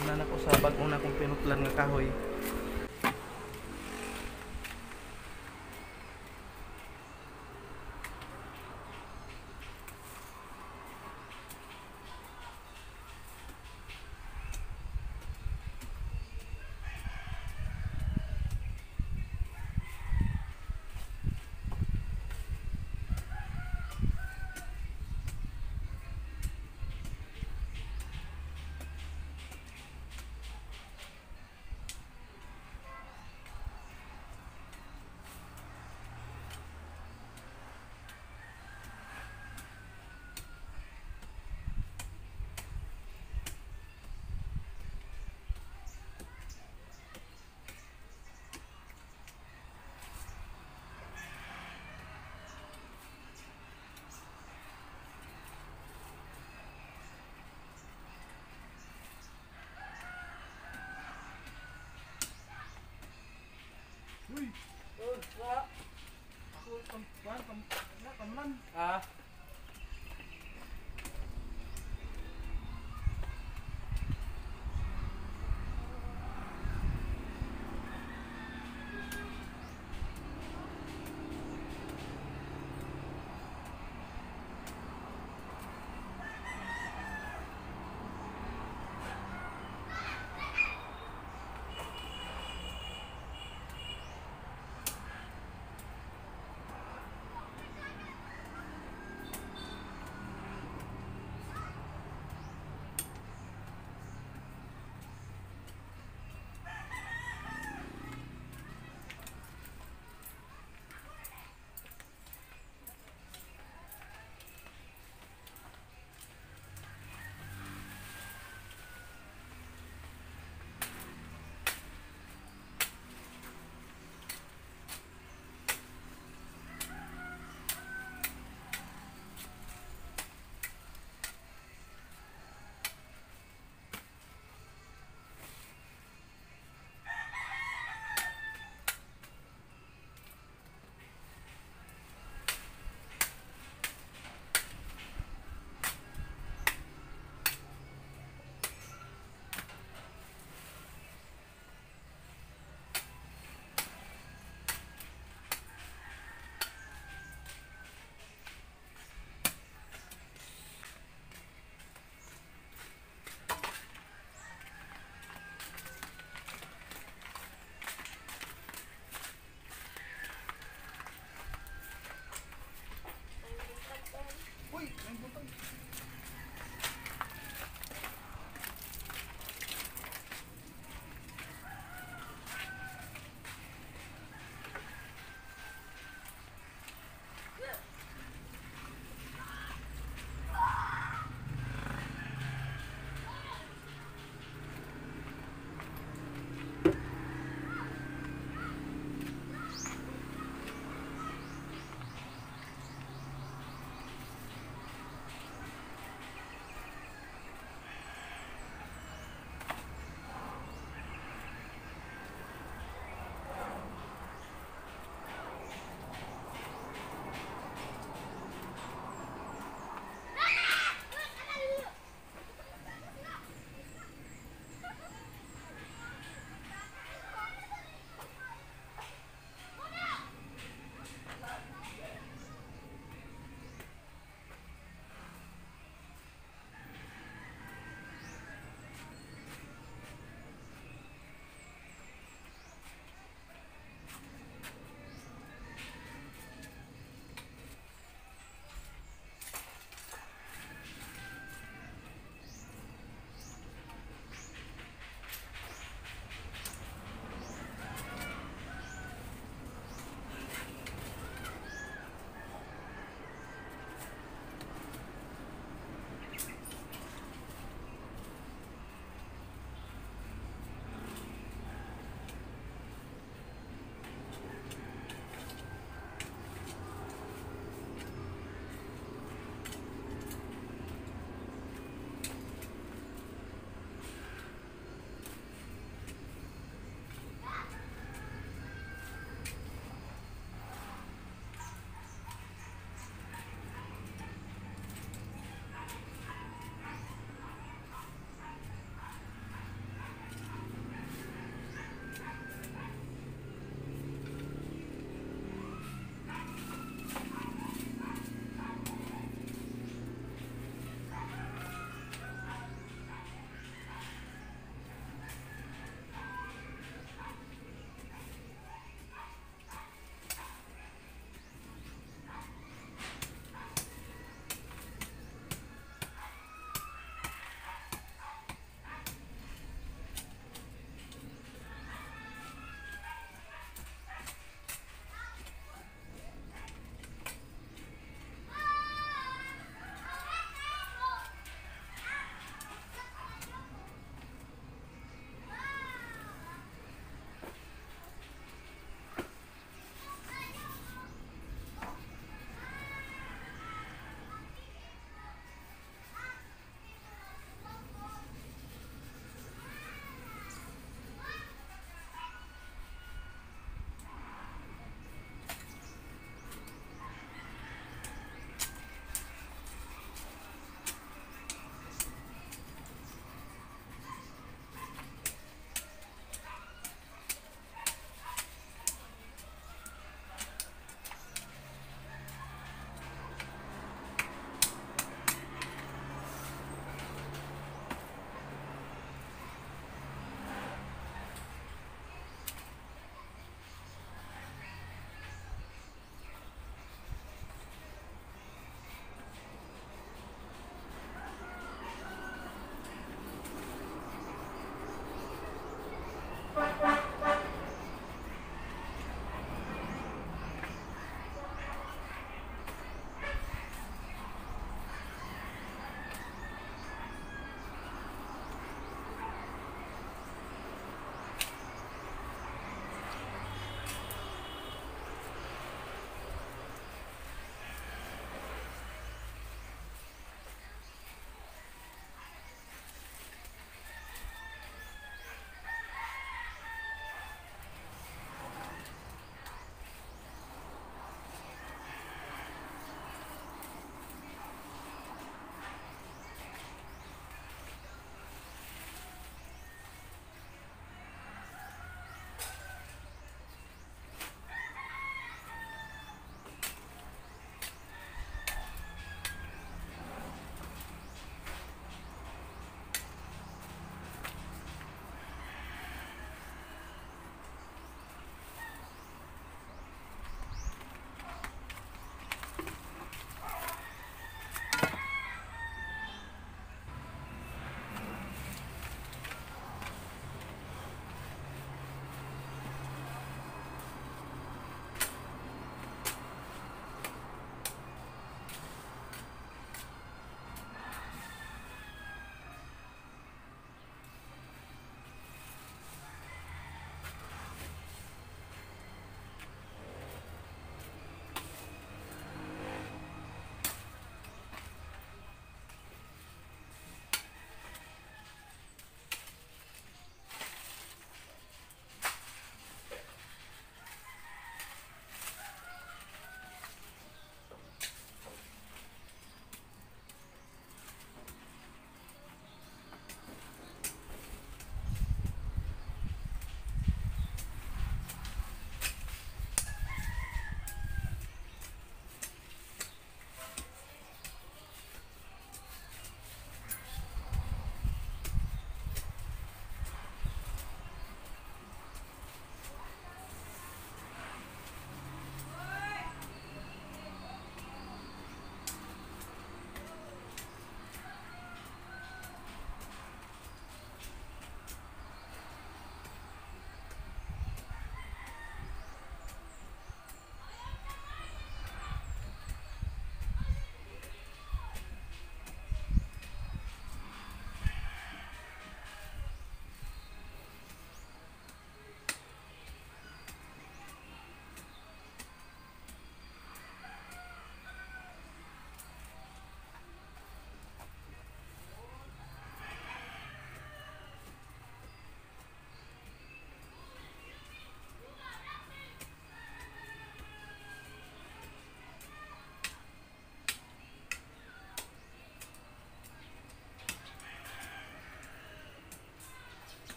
Tingnan ako sa bagong na kong pinutlan nga kahoy. Uy, wala. Ako kaman. Ah.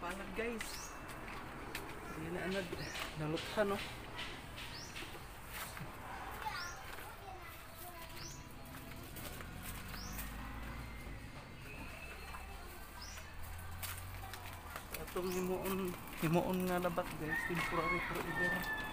palad guys. Hindi na naluthan no. Itong himuon nga labat guys, temporary forever.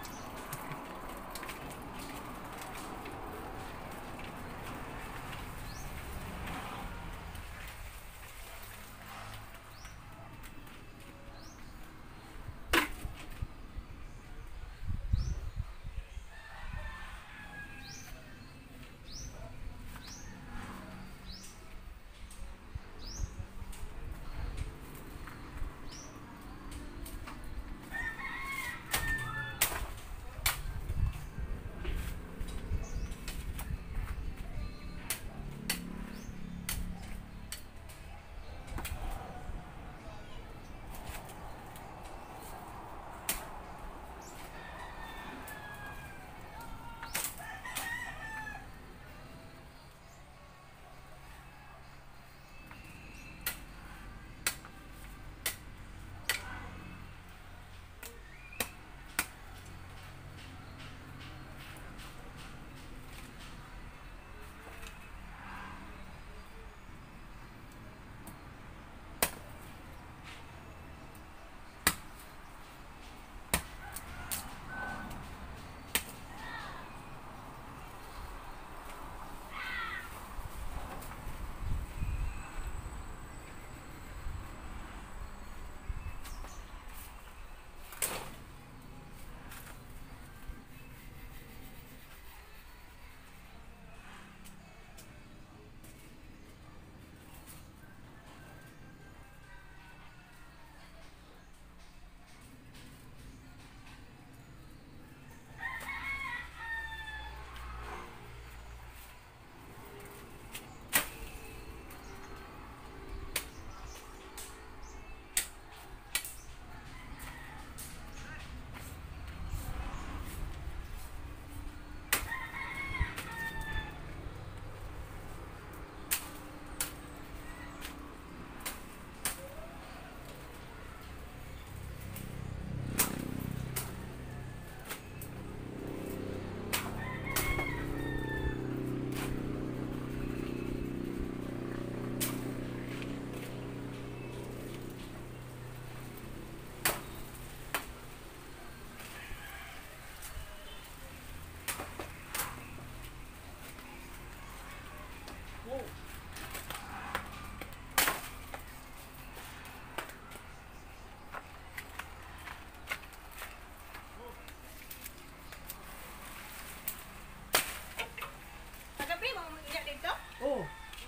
Oh.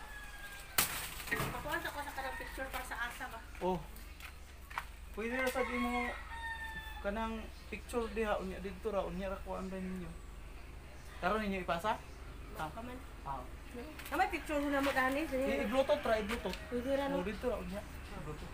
Pakuha sa ko sa kanang picture para sa asa ba? Oh. Pwede na sabi mo kanang picture diha unya didto ra unya ra kuan ba ninyo. Karon ninyo ipasa? Kaman. Ah. May picture mo na mo dani. I-bluetooth ra, i-bluetooth. Pwede ra no. Mo didto ra unya. Bluetooth.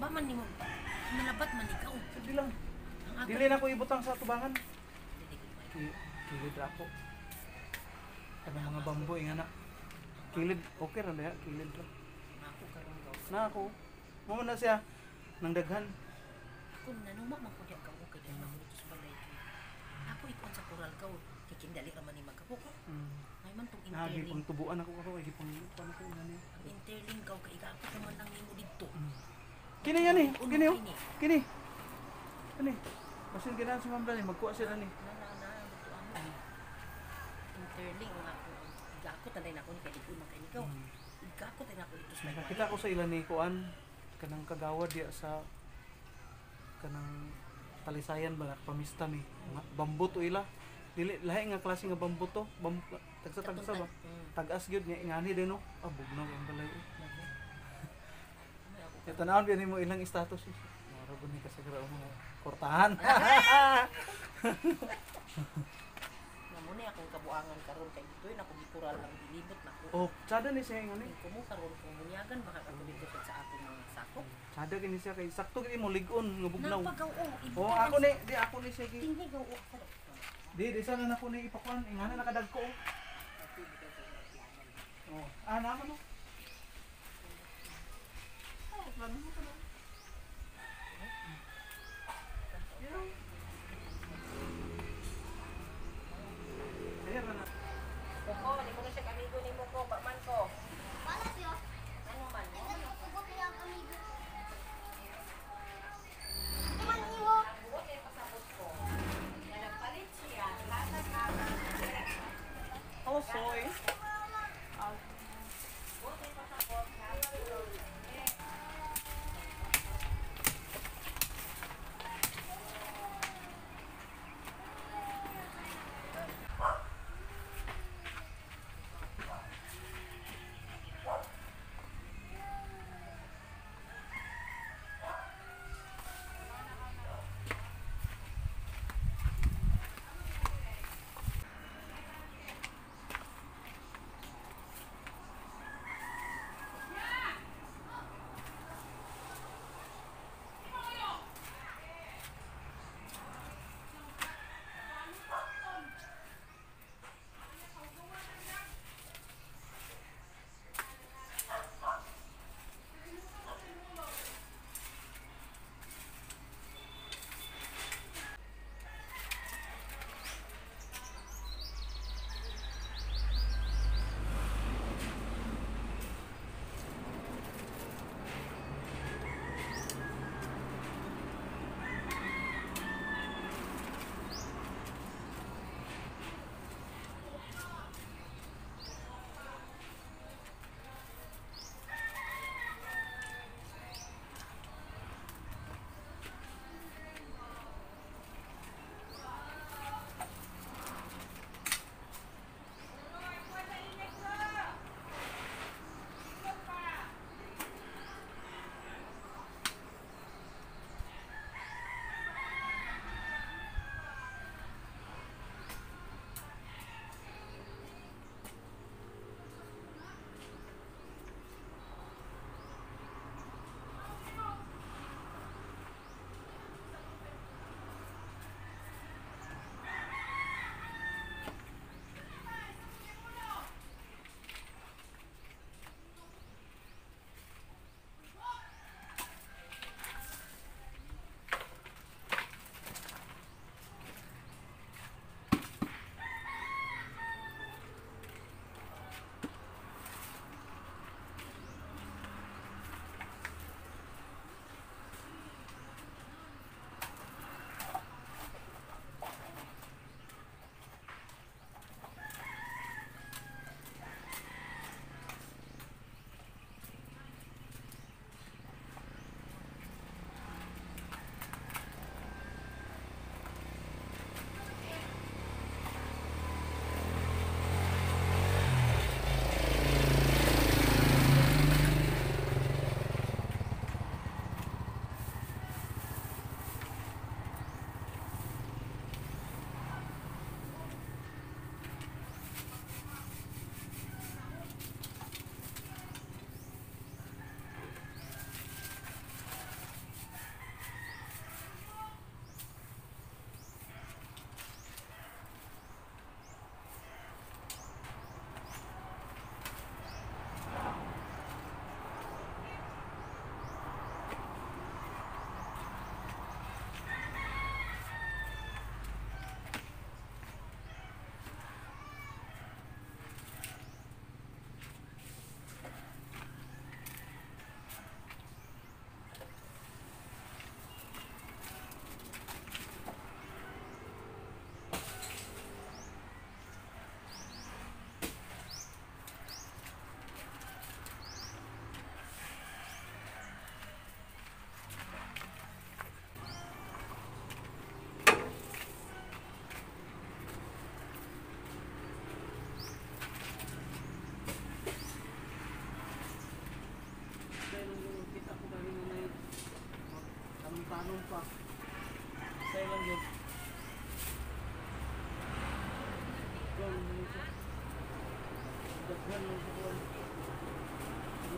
Ba man ni mo. Malabat man ikaw. Sige lang. Ang aga. Dili na ko ibutang sa tubangan. Dili ko ba? Kilid ako. Kanang mga bamboy nga na. Kilid, okay ra na kilid ra. Ako karon gaw. Na ako. Mo na siya nang daghan. Ako nanuma man ko diya ka okay kay magutos balay kay. Ako ikon sa koral ka kay kindali ra man ni magkabuk. May man tong Nagi interling. pang tubuan ako ay pang paano ko ngani. Ang interling gaw kay ako naman lang nimo didto. Kini yan eh. Uno Kini oh. kini. Kini. Kini. Basin ganahan si Ma'am Dani magkuha sila ni. Interling nga ako. Igako tanay na ako ni kay Dikoy man kay ikaw. Igako tanay na ako dito sa Nakakita ko sa ilan ni kuan kanang kagawad diya sa kanang talisayan ba pamista mi. Mga bambu to ila. Dili lahi nga klase nga bambu to. Tagsa ba? Tagas gyud nya ingani din no. Ah bugnaw ang balay. Ito na biyan mo ilang status. Mara ba ni kasagra mo kortahan. Namuni akong kabuangan karon kay ditoy na ko gikural lang dilibot na ko. Oh, tsada ni siya ngani. Ko mo karon kung bunyagan baka ako dito sa akong mga sako. Tsada kini siya kay sakto gini mo ligon nga bugnaw. Napagaw Oh, ako ni di ako ni siya gi. tinghi gaw sa Di sana na ko ni ipakuan ingana nakadagko. Oh, naman no. Oh, plano mo ka na. Ayan na. Ko, di ko na siya kamigo ni mo ko, bakman ko. Malas yun. Ano man? Ugot niya ang amigo. Naman iho. Buot ay pasabot ko. Na nagpalit siya, latag aga. Oh, soy.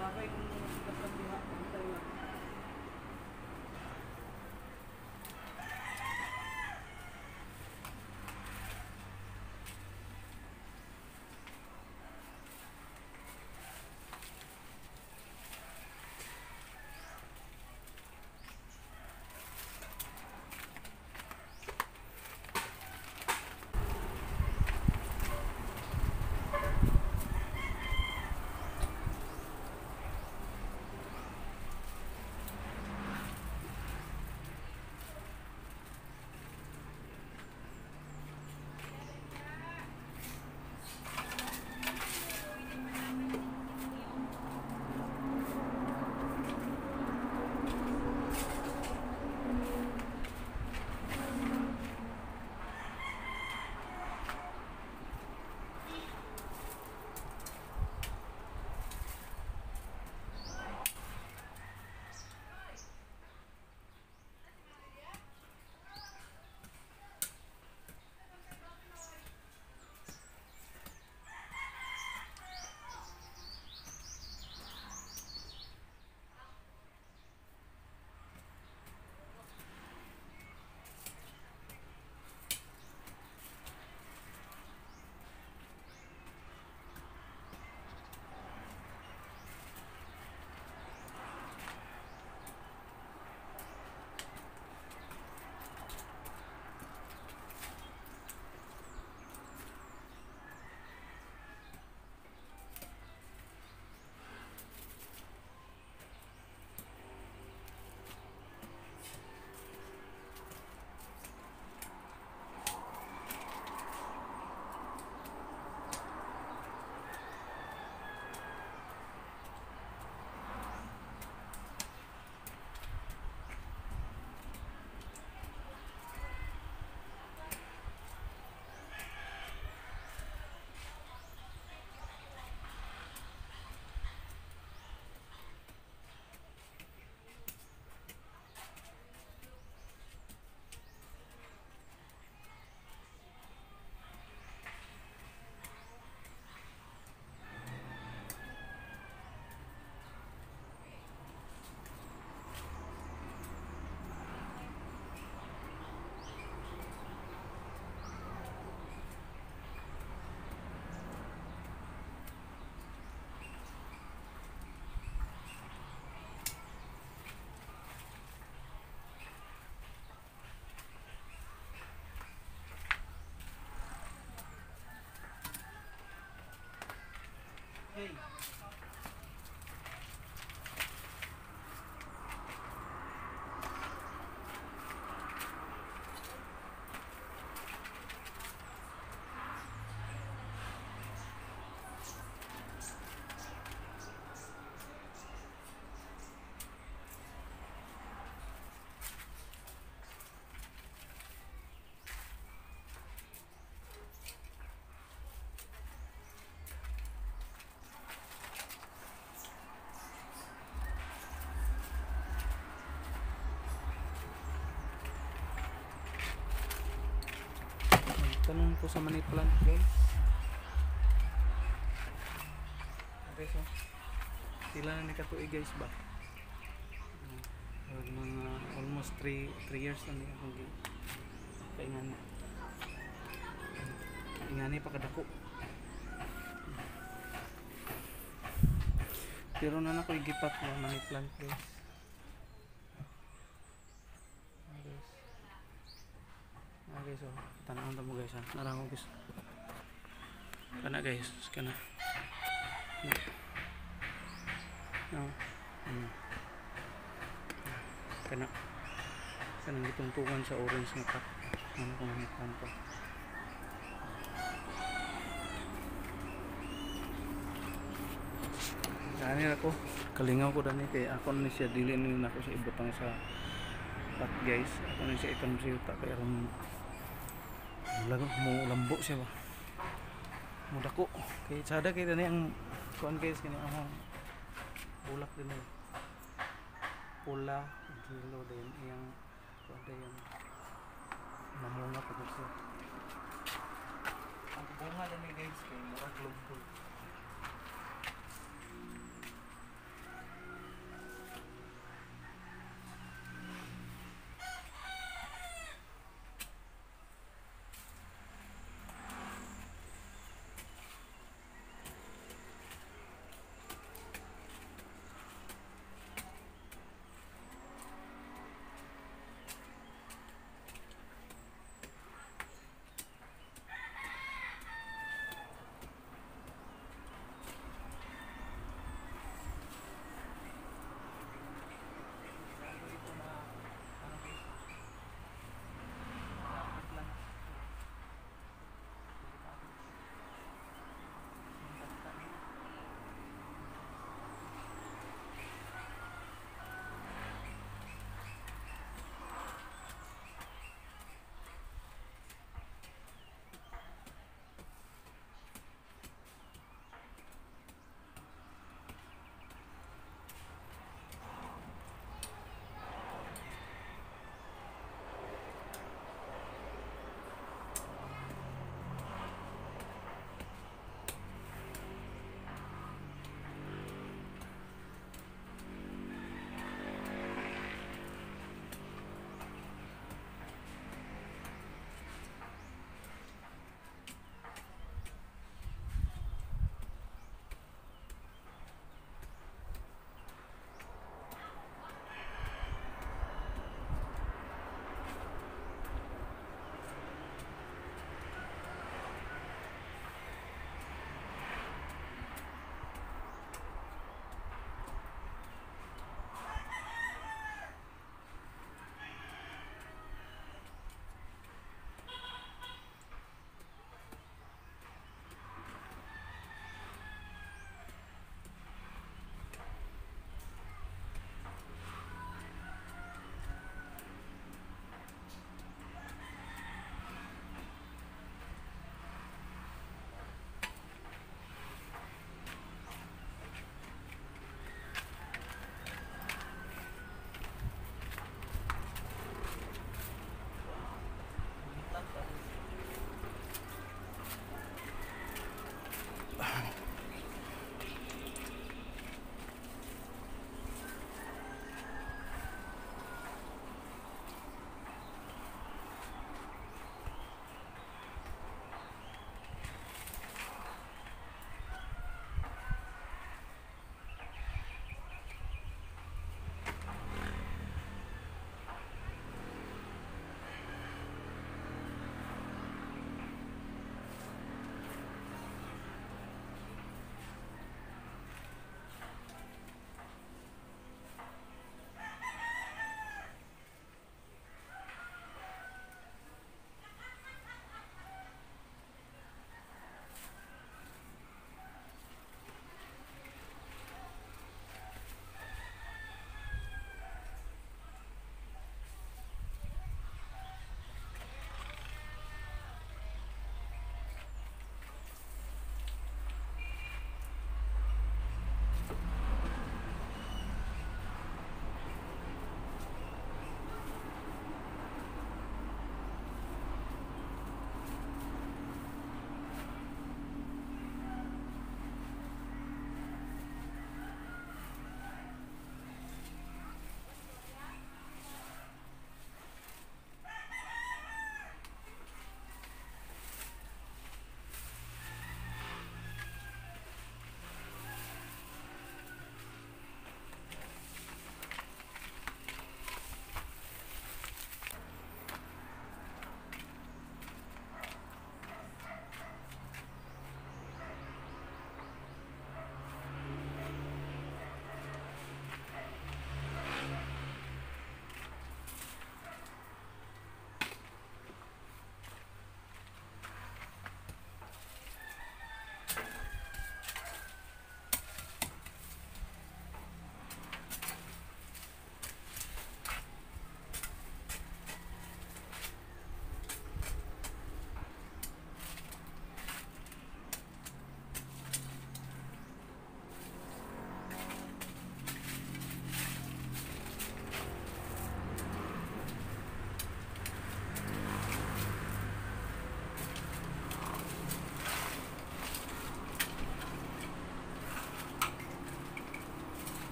wala kayong sikat ng diha. Hintay lang. Okay. Tanong po sa money plant guys. Okay, so sila na nikatuig guys ba? Mga almost 3 years na niya akong kaingan. Ingani pa kadako. Pero na ako igipat ng money plant guys. Okay, so tanong mo guys ha. Narang ko guys. Kana guys, kana. No. Kana. Kanang gitungtungan sa orange nga cup. Ano ko manitan ko. Kani ako, kalingaw ko dani kay ako ni siya dili ni nako sa ibutang sa pot guys. Ako ni siya itong siyuta kay ron lago mo lambo siya ba. Muda ko kay sada kay dani ang kuan guys kini ang bulak din eh. Pula, kilo din yang kuan yung namunga pa siya. Ang bunga din guys kay murag lumpo.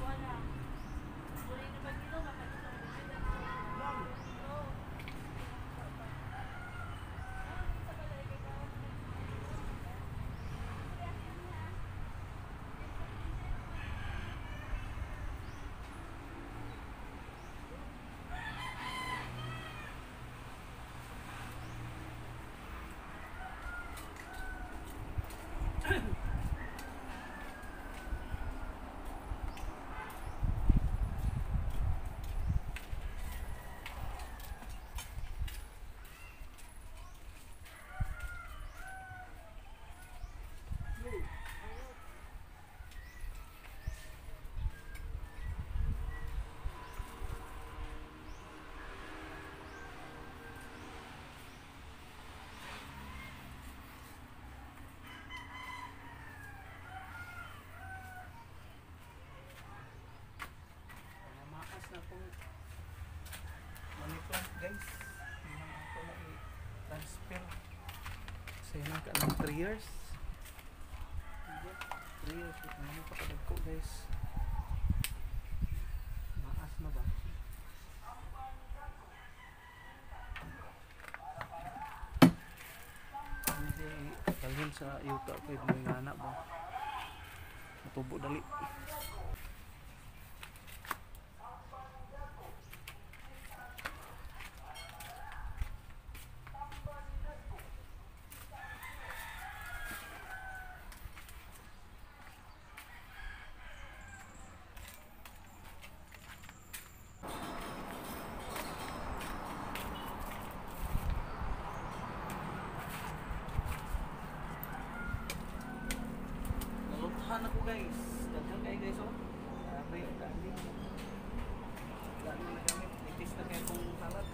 Maas na akong money plant guys. Hindi na ako na i-transfer. Kasi na ka ng 3 years. 3 years. Ano pa kadag ko guys. Maas na ba? Hindi dalhin sa yuta ko yung mga anak ba. Matubo dali. Nalutahan ako guys. Daghan kayo guys oh. Grabe ang dami. Dami na gamit. Itis na kayo kung salad.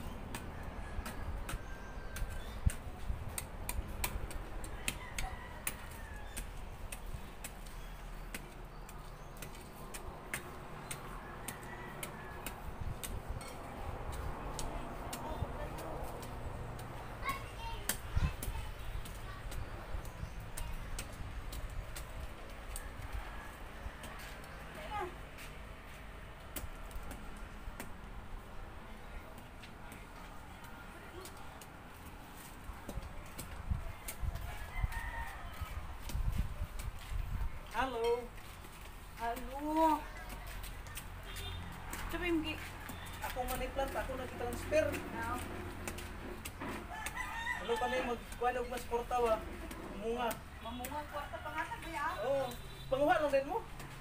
Hello. Halo. Sabi mo gi. Ako money plant. Ako nag-transfer. Ano pa na yung magkuhan og mas portawa? Munga. Mamunga kwarta pangatag ba ya? Oo. Panguha lang din mo.